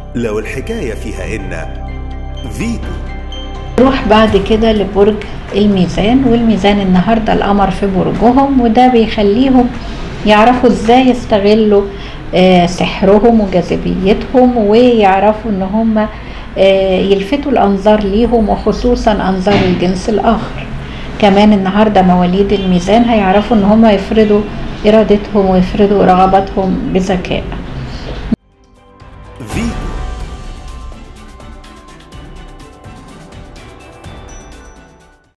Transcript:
لو الحكاية فيها إن فيتو. نروح بعد كده لبرج الميزان، والميزان النهاردة القمر في برجهم، وده بيخليهم يعرفوا ازاي يستغلوا سحرهم وجاذبيتهم، ويعرفوا ان هم يلفتوا الانظار ليهم، وخصوصا انظار الجنس الاخر. كمان النهاردة مواليد الميزان هيعرفوا ان هم يفرضوا ارادتهم ويفرضوا رغباتهم بذكاء.